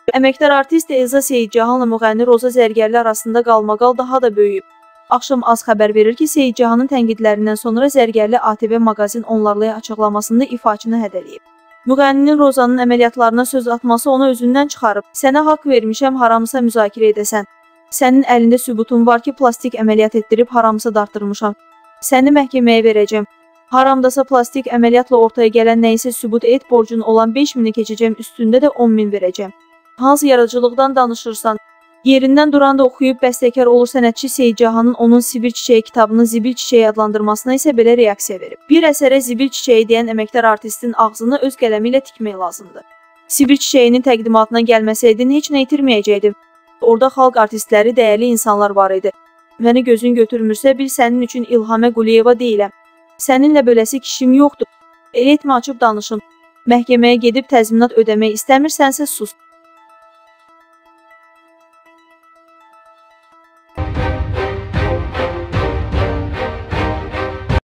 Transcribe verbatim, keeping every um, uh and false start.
Əməkdar artist Elza Seyidcahanla müğənni Roza Zərgərli arasında qalmaqal daha da böyüyüb. Axşam az xəbər verir ki, Seyidcahanın tənqidlərindən sonra Zərgərli A T V maqazin onlarla açıqlamasında ifaçını hədələyib. Müğənninin Rozanın əməliyyatlarına söz atması onu özündən çıxarıb. Sənə haqq vermişəm, haramısa müzakirə edəsən. Sənin əlində sübutun var ki, plastik əməliyyat etdirib haramısa dartdırmışam. Səni məhkəməyə verəcəm. Haramdasa plastik əməliyyatla ortaya gələn nəyisə sübut et, borcun olan beş mini keçəcəm, üstündə də on min verəcəm. Hansı yaradıcılıqdan danışırsan? Yerindən duranda oxuyub bəstəkar olur sənətçi Seyidcahanın onun Sibir Çiçəyi kitabını Zibil Çiçəyi adlandırmasına isə belə reaksiya verib. Bir əsərə Zibil Çiçəyi deyən əməkdar artistin ağzını öz qələmi ilə tikmək lazımdır. Sibir Çiçəyinin təqdimatına gəlməsəydin heç nə itirməyəcəkdim. Orada xalq artistləri, dəyərli insanlar var idi. Məni gözün götürmürsə, bil sənin üçün İlhamə Quliyeva deyiləm. Səninlə beləsi kişim yoxdur. El etmə, açıb danışın. Məhkəməyə gedib təzminat ödəmək istəmirsənsə sus.